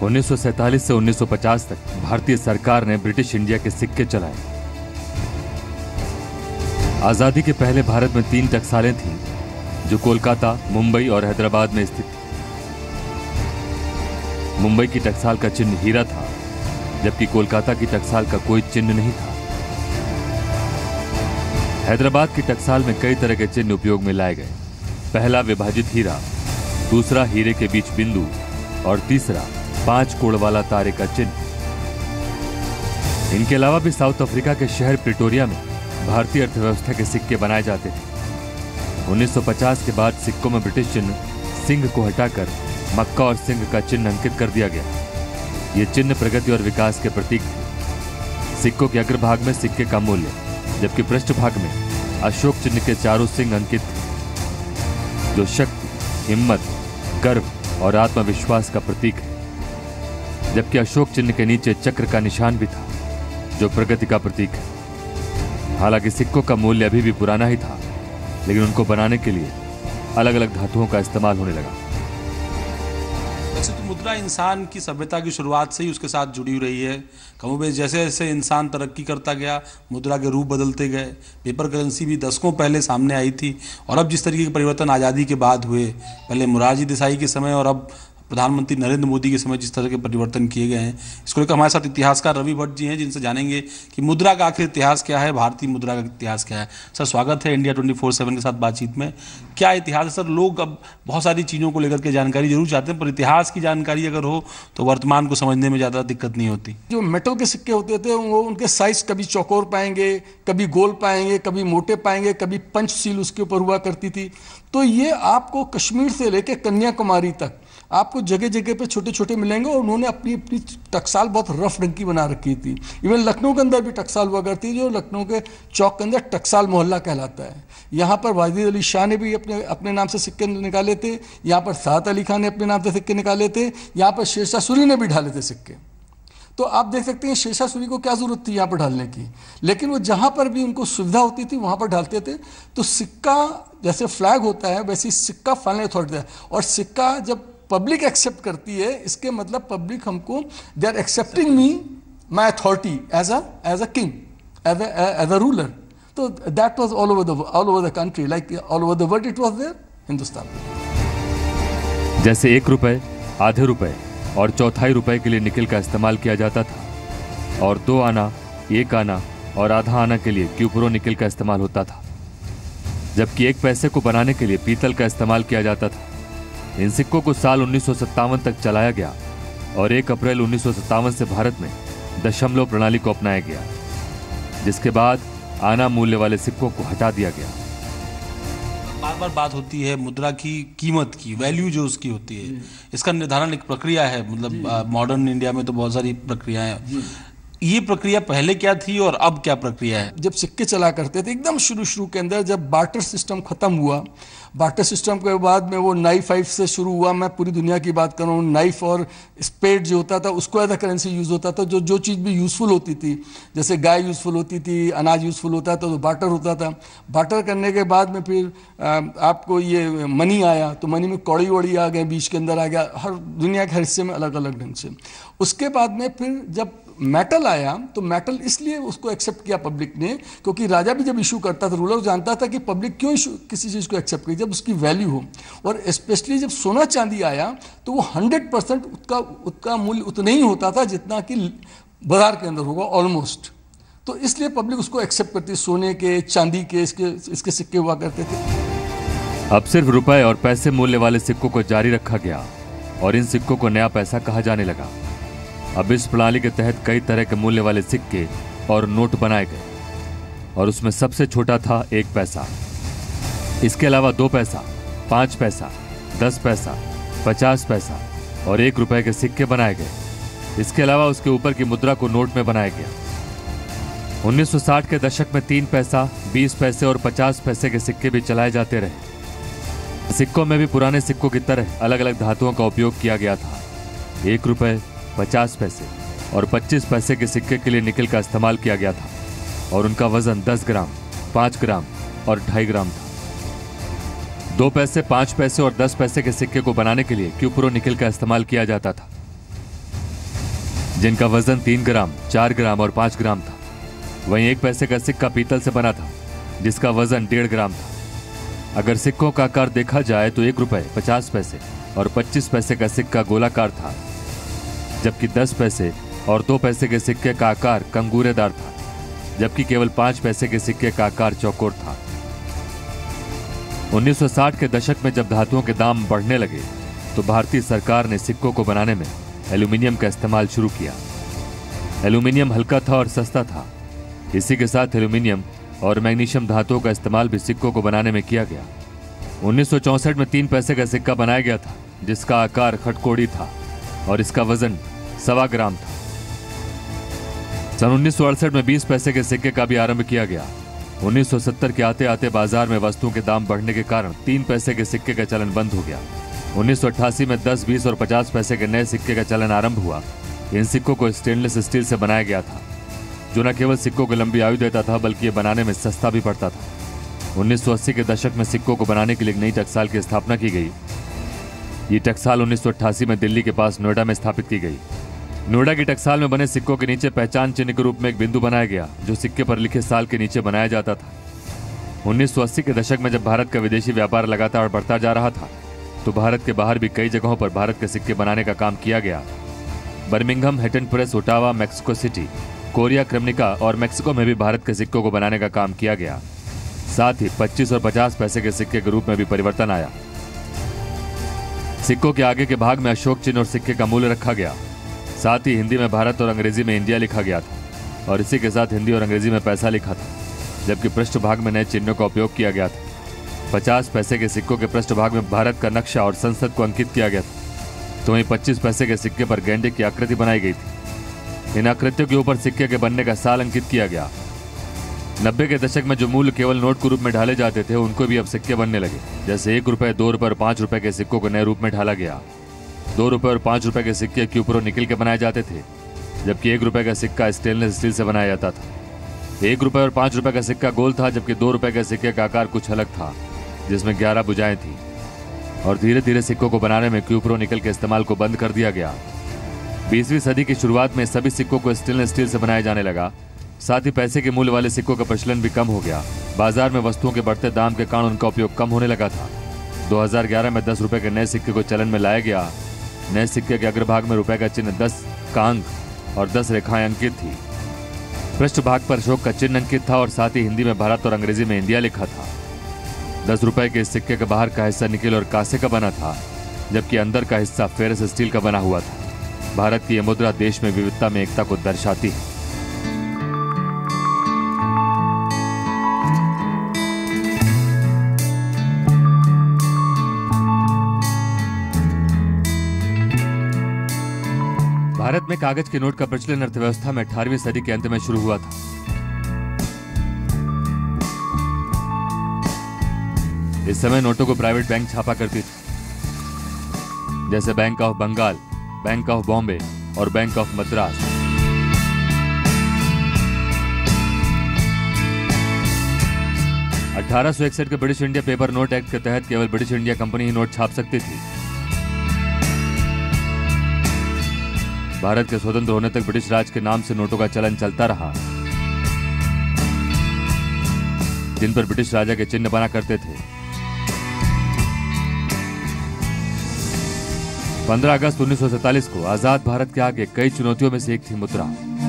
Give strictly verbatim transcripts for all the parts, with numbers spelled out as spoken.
उन्नीस सौ सैंतालीस से उन्नीस सौ पचास तक भारतीय सरकार ने ब्रिटिश इंडिया के सिक्के चलाए। आजादी के पहले भारत में तीन टकसालें थीं, जो कोलकाता, मुंबई और हैदराबाद में स्थित थी। मुंबई की टकसाल का चिन्ह हीरा था, जबकि कोलकाता की टकसाल का कोई चिन्ह नहीं था। हैदराबाद की टकसाल में कई तरह के चिन्ह उपयोग में लाए गए। पहला विभाजित हीरा, दूसरा हीरे के बीच बिंदु और तीसरा पांच कोण वाला तारे का चिन्ह। इनके अलावा भी साउथ अफ्रीका के शहर प्रिटोरिया में भारतीय अर्थव्यवस्था के सिक्के बनाए जाते थे। उन्नीस सौ पचास के बाद सिक्कों में ब्रिटिश चिन्ह सिंह को हटाकर मक्का और सिंह का चिन्ह अंकित कर दिया गया। ये चिन्ह प्रगति और विकास के प्रतीक थे। सिक्कों के अग्रभाग में सिक्के का मूल्य, जबकि पृष्ठभाग में अशोक चिन्ह के चारों सिंह अंकित थे, जो शक्ति, हिम्मत, गर्व और आत्मविश्वास का प्रतीक है। जबकि अशोक चिन्ह के नीचे चक्र का निशान भी था, जो प्रगति का प्रतीक है। हालांकि सिक्कों का मूल्य अभी भी पुराना ही था, लेकिन उनको बनाने के लिए अलग अलग धातुओं का इस्तेमाल होने लगा। वैसे तो मुद्रा इंसान की सभ्यता की शुरुआत से ही उसके साथ जुड़ी रही है। कमोबेश जैसे जैसे इंसान तरक्की करता गया, मुद्रा के रूप बदलते गए। पेपर करेंसी भी दशकों पहले सामने आई थी, और अब जिस तरीके के परिवर्तन आज़ादी के बाद हुए, पहले मोरारजी देसाई के समय और अब प्रधानमंत्री नरेंद्र मोदी के समय जिस तरह के परिवर्तन किए गए हैं, इसको लेकर हमारे साथ इतिहासकार रवि भट्ट जी हैं, जिनसे जानेंगे कि मुद्रा का आखिर इतिहास क्या है, भारतीय मुद्रा का इतिहास क्या है। सर, स्वागत है इंडिया ट्वेंटी फोर सेवन के साथ बातचीत में। क्या इतिहास है सर? लोग अब बहुत सारी चीज़ों को लेकर के जानकारी जरूर चाहते हैं, पर इतिहास की जानकारी अगर हो तो वर्तमान को समझने में ज़्यादा दिक्कत नहीं होती। जो मेटल के सिक्के होते थे वो उनके साइज कभी चौकोर पाएंगे, कभी गोल पाएंगे, कभी मोटे पाएंगे, कभी पंच सील उसके ऊपर हुआ करती थी। तो ये आपको कश्मीर से लेकर कन्याकुमारी तक आपको जगह जगह पे छोटे छोटे मिलेंगे, और उन्होंने अपनी अपनी टकसाल बहुत रफ रंग की बना रखी थी। इवन लखनऊ के अंदर भी टकसाल हुआ करती है, जो लखनऊ के चौक के अंदर टकसाल मोहल्ला कहलाता है। यहाँ पर वाजिद अली शाह ने भी अपने अपने नाम से सिक्के निकाले थे, यहाँ पर सात अली खान ने अपने नाम से सिक्के निकाले थे, यहाँ पर शेरशाह सूरी ने भी डाले थे सिक्के। तो आप देख सकते हैं शेरशाह सूरी को क्या जरूरत थी यहाँ पर डालने की, लेकिन वो जहाँ पर भी उनको सुविधा होती थी वहाँ पर डालते थे। तो सिक्का जैसे फ्लैग होता है, वैसे ही सिक्का फाइनल अथॉरिटी है, और सिक्का जब पब्लिक एक्सेप्ट करती है, इसके मतलब पब्लिक हमको, they are accepting me my authority as a as a king, as as a ruler. तो that was all over the all over the country, like all over the world it was there Hindustan में। जैसे एक रुपए, आधे रुपए और चौथाई रुपए के लिए निकल का इस्तेमाल किया जाता था, और दो आना, एक आना और आधा आना के लिए क्यूपरो निकल का इस्तेमाल होता था। जबकि एक पैसे को बनाने के लिए पीतल का इस्तेमाल किया जाता था। इन सिक्कों को साल उन्नीस सौ सत्तावन तक चलाया गया, और एक अप्रैल उन्नीस सौ सत्तावन से भारत में दशमलव प्रणाली को अपनाया गया, जिसके बाद आना मूल्य वाले सिक्कों को हटा दिया गया। बार बार बात होती है मुद्रा की कीमत की, वैल्यू जो उसकी होती है, इसका निर्धारण एक प्रक्रिया है। मतलब मॉडर्न इंडिया में तो बहुत सारी प्रक्रियाएं हैं। ये प्रक्रिया पहले क्या थी और अब क्या प्रक्रिया है? जब सिक्के चला करते थे एकदम शुरू शुरू के अंदर, जब बार्टर सिस्टम खत्म हुआ, बार्टर सिस्टम के बाद में वो नाइफ वाइफ से शुरू हुआ। मैं पूरी दुनिया की बात कर रहा हूँ। नाइफ और स्पेड जो होता था उसको एज अ करेंसी यूज़ होता था। जो जो चीज़ भी यूज़फुल होती थी, जैसे गाय यूज़फुल होती थी, अनाज यूज़फुल होता था, तो बार्टर होता था। बार्टर करने के बाद में फिर आपको ये मनी आया, तो मनी में कौड़ी वौड़ी आ गए, बीच के अंदर आ गया, हर दुनिया के हर हिस्से में अलग अलग ढंग से। उसके बाद में फिर जब मेटल आया, तो मेटल इसलिए उसको एक्सेप्ट किया पब्लिक ने, क्योंकि राजा भी जब इशू करता था, रूलर जानता था कि पब्लिक क्यों इशू किसी चीज़ को एक्सेप्ट करी, जब उसकी वैल्यू हो। और स्पेशली जब सोना चांदी आया, तो वो हंड्रेड परसेंट उसका उसका मूल्य उतना ही होता था जितना कि बाजार के अंदर होगा ऑलमोस्ट। तो इसलिए पब्लिक उसको एक्सेप्ट करती, सोने के, चांदी के, इसके इसके सिक्के हुआ करते थे। अब सिर्फ रुपए और पैसे मूल्य वाले सिक्कों को जारी रखा गया, और इन सिक्कों को नया पैसा कहा जाने लगा। अब इस प्रणाली के तहत कई तरह के मूल्य वाले सिक्के और नोट बनाए गए, और उसमें सबसे छोटा था एक पैसा। इसके अलावा दो पैसा, पाँच पैसा, दस पैसा, पचास पैसा और एक रुपए के सिक्के बनाए गए। इसके अलावा उसके ऊपर की मुद्रा को नोट में बनाया गया। उन्नीस सौ साठ के दशक में तीन पैसा, बीस पैसे और पचास पैसे के सिक्के भी चलाए जाते रहे। सिक्कों में भी पुराने सिक्कों की तरह अलग अलग धातुओं का उपयोग किया गया था। एक रुपए, पचास पैसे और पच्चीस पैसे के सिक्के के लिए निकल का इस्तेमाल किया गया था, और उनका वजन दस ग्राम, पाँच ग्राम और ढाई ग्राम था। दो पैसे, पाँच पैसे और दस पैसे के सिक्के को बनाने के लिए क्यूपरो निकल का इस्तेमाल किया जाता था। जिनका वजन तीन ग्राम, चार ग्राम और पाँच ग्राम था। वहीं एक पैसे का सिक्का पीतल से बना था, जिसका वजन डेढ़ ग्राम था। अगर सिक्कों का आकार देखा जाए तो एक रुपए, पचास पैसे और पच्चीस पैसे का सिक्का गोलाकार था, जबकि दस पैसे और दो पैसे के सिक्के का आकार कंगूरेदार था, जबकि केवल पाँच पैसे के सिक्के का आकार चौकोर था। उन्नीस सौ साठ के दशक में जब धातुओं के दाम बढ़ने लगे तो भारतीय सरकार ने सिक्कों को बनाने में एल्यूमिनियम का इस्तेमाल शुरू किया। एल्यूमिनियम हल्का था और सस्ता था। इसी के साथ एल्यूमिनियम और मैग्नीशियम धातुओं का इस्तेमाल भी सिक्कों को बनाने में किया गया। उन्नीस सौ चौंसठ में तीन पैसे का सिक्का बनाया गया था, जिसका आकार खटकोड़ी था और इसका वजन सवा ग्राम था। सन उन्नीस सौ अड़सठ में बीस पैसे के सिक्के का भी आरंभ किया गया। उन्नीस सौ सत्तर के आते आते बाजार में वस्तुओं के दाम बढ़ने के कारण तीन पैसे के सिक्के का चलन बंद हो गया। उन्नीस सौ अट्ठासी में दस, बीस और पचास पैसे के नए सिक्के का चलन आरंभ हुआ। इन सिक्कों को स्टेनलेस स्टील से बनाया गया था, जो न केवल सिक्कों को लंबी आयु देता था बल्कि ये बनाने में सस्ता भी पड़ता था। उन्नीस सौ अस्सी के दशक में सिक्कों को बनाने के लिए एक नई टकसाल की स्थापना की गई। ये टकसाल उन्नीस सौ अट्ठासी में दिल्ली के पास नोएडा में स्थापित की गई। नोएडा की टकसाल में बने सिक्कों के नीचे पहचान चिन्ह के रूप में एक बिंदु बनाया गया, जो सिक्के पर लिखे साल के नीचे बनाया जाता था। उन्नीस सौ अस्सी के दशक में जब भारत का विदेशी व्यापार लगातार बढ़ता जा रहा था तो भारत के बाहर भी कई जगहों पर भारत के सिक्के बनाने का काम किया गया। Birmingham, Heaton press, Ottawa, Mexico City, Korea, क्रिमनिका और मैक्सिको में भी भारत के सिक्कों को बनाने का काम किया गया। साथ ही पच्चीस और पचास पैसे के सिक्के के रूप में भी परिवर्तन आया। सिक्कों के आगे के भाग में अशोक चिन्ह और सिक्के का मूल्य रखा गया। साथ ही हिंदी में भारत और अंग्रेजी में इंडिया लिखा गया था और इसी के साथ हिंदी और अंग्रेजी में पैसा लिखा था, जबकि पृष्ठभाग में नए चिन्हों का उपयोग किया गया था। पचास पैसे के सिक्कों के पृष्ठभाग में भारत का नक्शा और संसद को अंकित किया गया था, तो वहीं पच्चीस पैसे के सिक्के पर गेंडे की आकृति बनाई गई थी। इन आकृतियों के ऊपर सिक्के के बनने का साल अंकित किया गया। नब्बे के दशक में जो मूल्य केवल नोट के रूप में ढाले जाते थे, उनको भी अब सिक्के बनने लगे। जैसे एक रुपए, दो रुपए और पांच रुपए के सिक्कों को नए रूप में ढाला गया। दो रुपए और पांच रुपए के सिक्के क्यूपरो निकल के बनाए जाते थे, जबकि एक रुपए का सिक्का स्टेनलेस स्टील से बनाया जाता था। एक रुपए और पांच रुपए का सिक्का गोल था, जबकि दो रुपए के सिक्के का आकार कुछ अलग था, जिसमें ग्यारह भुजाएं थी। और धीरे धीरे सिक्कों को बनाने में क्यूपरो निकल के इस्तेमाल को बंद कर दिया गया। बीसवीं सदी की शुरुआत में सभी सिक्कों को स्टेनलेस स्टील से बनाया जाने लगा। साथ ही पैसे के मूल्य वाले सिक्कों का प्रचलन भी कम हो गया। बाजार में वस्तुओं के बढ़ते दाम के कारण उनका उपयोग कम होने लगा था। दो हज़ार ग्यारह में दस रुपए के नए सिक्के को चलन में लाया गया। नए सिक्के के अग्रभाग में रुपए का चिन्ह, दस का अंक और दस रेखाएं अंकित थी। पृष्ठभाग पर अशोक का चिन्ह अंकित था और साथ ही हिंदी में भारत और अंग्रेजी में इंडिया लिखा था। दस रुपए के सिक्के का बाहर का हिस्सा निकेल और कांसे का बना था, जबकि अंदर का हिस्सा फेरस स्टील का बना हुआ था। भारत की यह मुद्रा देश में विविधता में एकता को दर्शाती है। भारत में कागज के नोट का प्रचलन अर्थव्यवस्था में अठारहवीं सदी के अंत में शुरू हुआ था। इस समय नोटों को प्राइवेट बैंक छापा करती थी, जैसे bank of Bengal, bank of Bombay और बैंक ऑफ मद्रास। अठारह सौ इकसठ के British India paper note act के तहत केवल ब्रिटिश इंडिया कंपनी ही नोट छाप सकती थी। भारत के स्वतंत्र होने तक ब्रिटिश राज के नाम से नोटों का चलन चलता रहा, जिन पर ब्रिटिश राजा के चिन्ह बना करते थे। पंद्रह अगस्त उन्नीस सौ सैंतालीस को आजाद भारत के आगे कई चुनौतियों में से एक थी मुद्रा।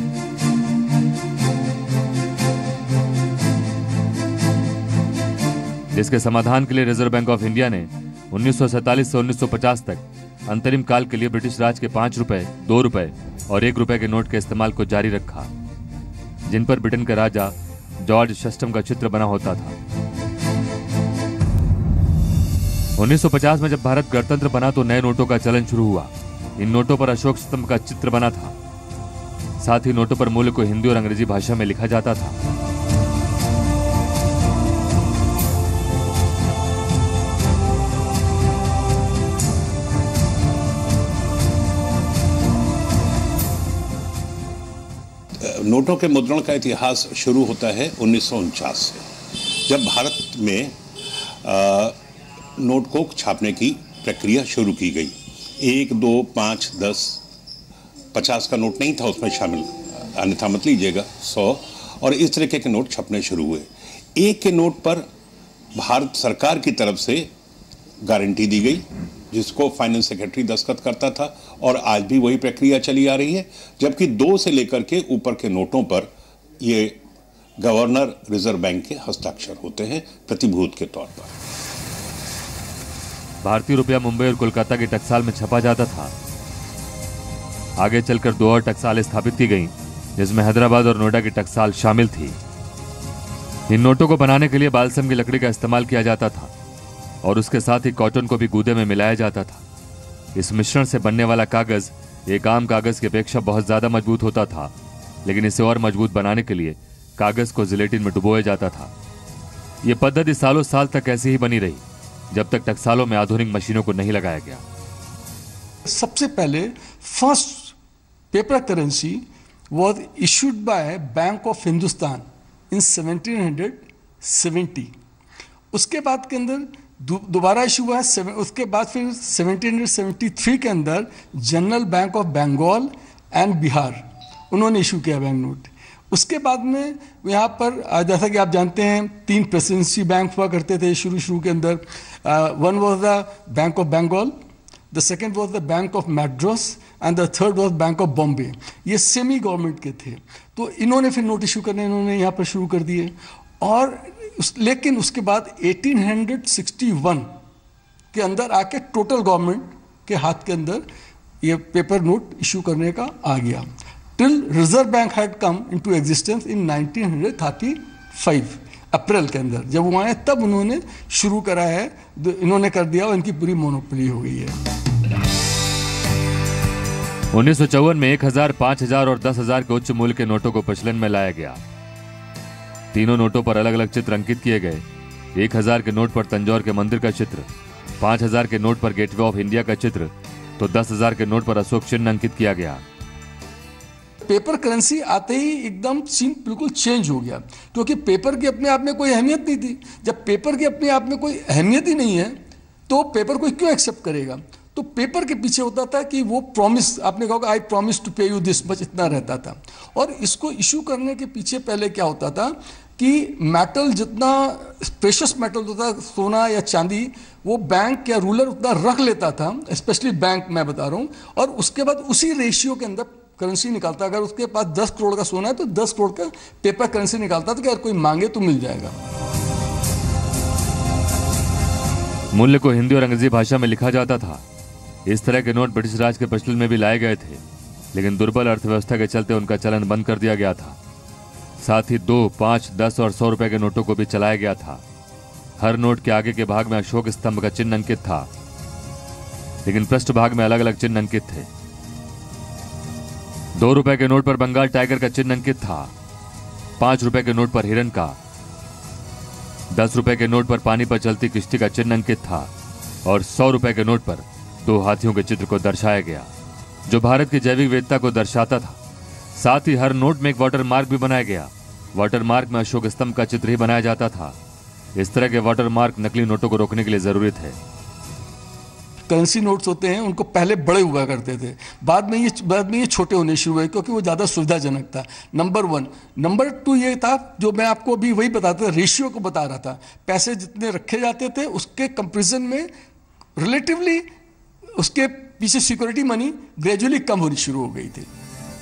जिसके समाधान के लिए रिजर्व बैंक ऑफ इंडिया ने उन्नीस सौ सैंतालीस से उन्नीस सौ पचास तक अंतरिम काल के लिए ब्रिटिश राज के पांच रुपए, दो रुपए और एक रुपए के नोट के इस्तेमाल को जारी रखा, जिन पर ब्रिटेन का राजा जॉर्ज षष्ठम का चित्र बना होता था। उन्नीस सौ पचास में जब भारत गणतंत्र बना तो नए नोटों का चलन शुरू हुआ। इन नोटों पर अशोक स्तंभ का चित्र बना था। साथ ही नोटों पर मूल्य को हिंदी और अंग्रेजी भाषा में लिखा जाता था। नोटों के मुद्रण का इतिहास शुरू होता है उन्नीस सौ उनचास से, जब भारत में आ, नोट को छापने की प्रक्रिया शुरू की गई। एक, दो, पाँच, दस पचास का नोट नहीं था उसमें शामिल, अन्यथा मत लीजिएगा, सौ और इस तरीके के नोट छपने शुरू हुए। एक के नोट पर भारत सरकार की तरफ से गारंटी दी गई जिसको फाइनेंस सेक्रेटरी दस्तखत करता था और आज भी वही प्रक्रिया चली आ रही है, जबकि दो से लेकर के ऊपर के नोटों पर ये गवर्नर रिजर्व बैंक के हस्ताक्षर होते हैं प्रतिभूत के तौर पर। भारतीय रुपया मुंबई और कोलकाता की टकसाल में छपा जाता था। आगे चलकर दो और टकसालें स्थापित की गईं, जिसमें हैदराबाद और नोएडा की टकसाल शामिल थी। इन नोटों को बनाने के लिए बालसम की लकड़ी का इस्तेमाल किया जाता था और उसके साथ ही कॉटन को भी गूदे में मिलाया जाता था। इस मिश्रण से बनने वाला कागज एक आम कागज की अपेक्षा बहुत ज्यादा मजबूत होता था, लेकिन इसे और मजबूत बनाने के लिए कागज को जिलेटिन में डुबोया जाता था। यह पद्धति सालों साल तक ऐसी ही बनी रही जब तक टकसालों में आधुनिक मशीनों को नहीं लगाया गया। सबसे पहले first paper currency was issued by bank of Hindustan in seventeen seventy. उसके बाद के अंदर दोबारा इशू हुआ है, उसके बाद फिर सेवनटीन सेवेंटी थ्री के अंदर general bank of Bengal and Bihar उन्होंने इशू किया बैंक नोट। उसके बाद में यहाँ पर जैसा कि आप जानते हैं तीन प्रेसिडेंसी बैंक हुआ करते थे शुरू शुरू के अंदर। One was the bank of Bengal, the second was the bank of Madras and the third was bank of Bombay. ये सेमी गवर्नमेंट के थे, तो इन्होंने फिर नोट इशू करने इन्होंने यहाँ पर शुरू कर दिए। और उस, लेकिन उसके बाद एटीन सिक्सटी वन के अंदर आके टोटल गवर्नमेंट के हाथ के अंदर ये पेपर नोट इशू करने का आ गया। Till reserve bank had come into existence in nineteen thirty five April के अंदर, जब वो आए तब उन्होंने शुरू करा है, इन्होंने कर दिया और इनकी पूरी मोनोपोली हो गई है। उन्नीस सौ चौवन में एक हजार, पांच हजार और दस हजार के उच्च मूल्य के नोटों को प्रचलन में लाया गया। तीनों नोटों पर अलग अलग चित्र अंकित किए गए। एक हजार के नोट पर तंजौर के मंदिर का चित्र, पांच हजार के नोट पर गेटवे ऑफ इंडिया का चित्र, तो दस हजार के नोट पर अशोक चिन्ह अंकित किया गया। पेपर करेंसी आते ही एकदम सीन बिल्कुल चेंज हो गया, क्योंकि पेपर की अपने आप में कोई अहमियत नहीं थी। जब पेपर की अपने आप में कोई अहमियत ही नहीं है तो पेपर कोई क्यों एक्सेप्ट करेगा। तो पेपर के पीछे होता था कि वो प्रॉमिस, आपने कहा I promise to pay you this much, इतना रहता था। और इसको इशू करने के पीछे पहले क्या होता था कि मेटल जितना प्रेशियस मेटल होता था, सोना या चांदी, वो बैंक या रूलर उतना रख लेता था, स्पेशली बैंक मैं बता रहा हूँ, और उसके बाद उसी रेशियो के अंदर करेंसी निकालता। अगर उसके पास दस करोड़ का सोना है तो दस करोड़ का पेपर करेंसी निकालता था कि अगर कोई मांगे तो मिल जाएगा। मूल्य को हिंदी और अंग्रेजी भाषा में लिखा जाता था। इस तरह के नोट ब्रिटिश राज के प्रचलन में भी लाए गए थे, लेकिन दुर्बल अर्थव्यवस्था के चलते उनका चलन बंद कर दिया गया था। साथ ही दो, पांच, दस और सौ रुपए के नोटों को भी चलाया गया था। हर नोट के आगे के भाग में अशोक स्तंभ का चिन्ह अंकित था, लेकिन पृष्ठ भाग में अलग अलग चिन्ह अंकित थे। दो रुपए के नोट पर बंगाल टाइगर का चिन्ह अंकित था, पांच रुपए के नोट पर हिरन का, दस रुपए के नोट पर पानी पर चलती किश्ती का चिन्ह अंकित था और सौ रुपए के नोट पर दो हाथियों के चित्र को दर्शाया गया, जो भारत की जैविक विविधता को दर्शाता था। साथ ही हर नोट में एक वाटर मार्क भी बनाया गया। वाटर मार्क में अशोक स्तंभ का चित्र ही बनाया जाता था। इस तरह के वाटर मार्क नकली नोटों को रोकने के लिए जरूरी थे। करेंसी नोट्स होते हैं उनको पहले बड़े हुआ करते थे, बाद में ये बाद में ये छोटे होने शुरू हुए क्योंकि वो ज़्यादा सुविधाजनक था। Number one. नंबर टू ये था, जो मैं आपको अभी वही बताता था, रेशियो को बता रहा था। पैसे जितने रखे जाते थे उसके कंपेरिजन में रिलेटिवली उसके पीछे सिक्योरिटी मनी ग्रेजुअली कम होनी शुरू हो गई थी।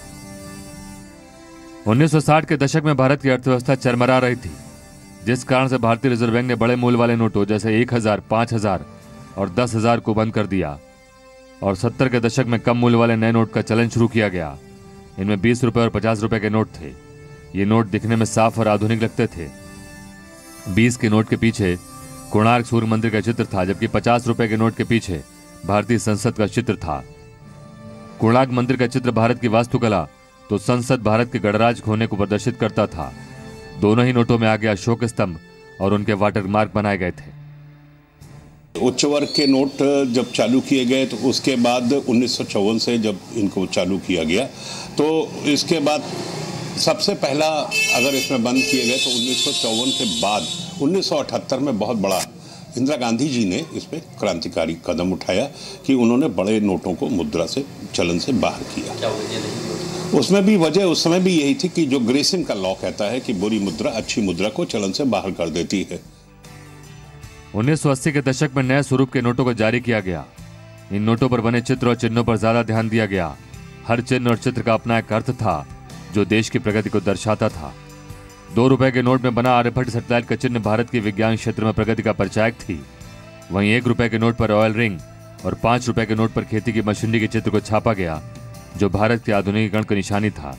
उन्नीस सौ साठ के दशक में भारत की अर्थव्यवस्था चरमरा रही थी, जिस कारण से भारतीय रिजर्व बैंक ने बड़े मूल्य वाले नोटों जैसे एक हजार, पांच हजार और दस हजार को बंद कर दिया और सत्तर के दशक में कम मूल्य वाले नए नोट का चलन शुरू किया गया। इनमें बीस रुपए और पचास रुपए के नोट थे। ये नोट दिखने में साफ और आधुनिक लगते थे। बीस के नोट के पीछे कोणार्क सूर्य मंदिर का चित्र था, जबकि पचास रुपए के नोट के पीछे भारतीय संसद का चित्र था। कोणार्क मंदिर का चित्र भारत की वास्तुकला तो संसद भारत के गणराज्य होने को प्रदर्शित करता था। दोनों ही नोटों में आगे अशोक स्तंभ और उनके वाटर मार्क बनाए गए थे। उच्च वर्ग के नोट जब चालू किए गए तो उसके बाद उन्नीस सौ चौवन से जब इनको चालू किया गया तो इसके बाद सबसे पहला अगर इसमें बंद किए गए तो उन्नीस सौ चौवन के बाद उन्नीस सौ अठहत्तर में बहुत बड़ा इंदिरा गांधी जी ने इस पर क्रांतिकारी कदम उठाया कि उन्होंने बड़े नोटों को मुद्रा से चलन से बाहर किया। क्या वजह नहीं? उसमें भी वजह उस समय भी यही थी कि जो ग्रेसिम का लॉ कहता है कि बुरी मुद्रा अच्छी मुद्रा को चलन से बाहर कर देती है। उन्नीस सौ अस्सी के दशक में नए स्वरूप के नोटों को जारी किया गया। इन नोटों पर बने चित्र और चिन्हों पर ज्यादा ध्यान दिया गया। हर चिन्ह और चित्र का अपना एक अर्थ था जो देश की प्रगति को दर्शाता था। दो रुपए के नोट में बना आर्यभट्ट सैटेलाइट का चिन्ह भारत के विज्ञान क्षेत्र में प्रगति का परिचायक थी। वहीं एक रुपए के नोट पर ऑयल रिंग और पांच रुपए के नोट पर खेती की मशीनरी के चित्र को छापा गया जो भारत के आधुनिकीकरण की निशानी था।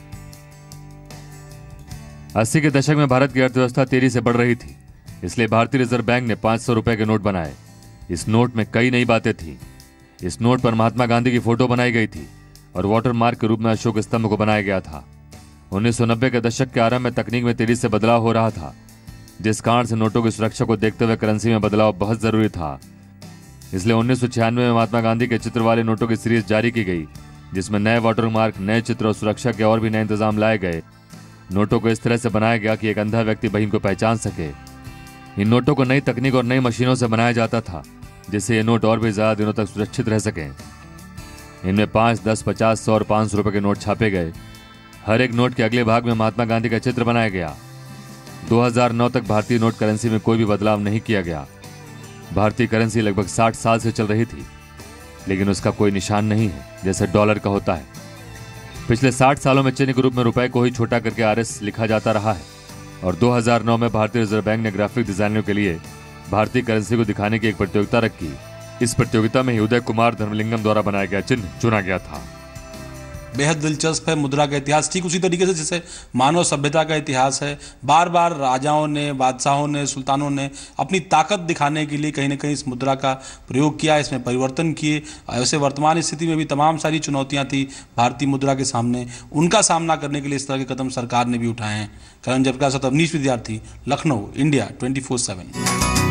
अस्सी के दशक में भारत की अर्थव्यवस्था तेजी से बढ़ रही थी, इसलिए भारतीय रिजर्व बैंक ने पांच सौ रुपए के नोट बनाए। इस नोट में कई नई बातें थी। इस नोट पर महात्मा गांधी की फोटो बनाई गई थी और वाटर मार्क के रूप में अशोक स्तंभ को बनाया गया था। उन्नीस सौ नब्बे के दशक के आरंभ में तकनीक में तेजी से बदलाव हो रहा था, जिस कारण से नोटों की सुरक्षा को देखते हुए करेंसी में बदलाव बहुत जरूरी था। इसलिए उन्नीस सौ छियानवे में महात्मा गांधी के चित्र वाले नोटों की सीरीज जारी की गई, जिसमें नए वाटर मार्क, नए चित्र और सुरक्षा के और भी नए इंतजाम लाए गए। नोटों को इस तरह से बनाया गया कि एक अंधा व्यक्ति भी इनको पहचान सके। इन नोटों को नई तकनीक और नई मशीनों से बनाया जाता था, जिससे ये नोट और भी ज्यादा दिनों तक सुरक्षित रह सकें। इनमें पांच, दस, पचास, सौ और पांच सौ रुपए के नोट छापे गए। हर एक नोट के अगले भाग में महात्मा गांधी का चित्र बनाया गया। दो हज़ार नौ तक भारतीय नोट करेंसी में कोई भी बदलाव नहीं किया गया। भारतीय करेंसी लगभग साठ साल से चल रही थी, लेकिन उसका कोई निशान नहीं है जैसे डॉलर का होता है। पिछले साठ सालों में चिन्ह के रूप में रुपए को ही छोटा करके आर एस लिखा जाता रहा है और दो हज़ार नौ में भारतीय रिजर्व बैंक ने ग्राफिक डिजाइनरों के लिए भारतीय करेंसी को दिखाने की एक प्रतियोगिता रखी। इस प्रतियोगिता में ही उदय कुमार धर्मलिंगम द्वारा बनाया गया चिन्ह चुना गया था। बेहद दिलचस्प है मुद्रा का इतिहास, ठीक उसी तरीके से जैसे मानव सभ्यता का इतिहास है। बार बार राजाओं ने, बादशाहों ने, सुल्तानों ने अपनी ताकत दिखाने के लिए कहीं ना कहीं इस मुद्रा का प्रयोग किया, इसमें परिवर्तन किए। ऐसे वर्तमान स्थिति में भी तमाम सारी चुनौतियां थी भारतीय मुद्रा के सामने, उनका सामना करने के लिए इस तरह के कदम सरकार ने भी उठाए हैं। करण Jayprakash, Avneesh Vidyarthi, Lucknow, India twenty four seven.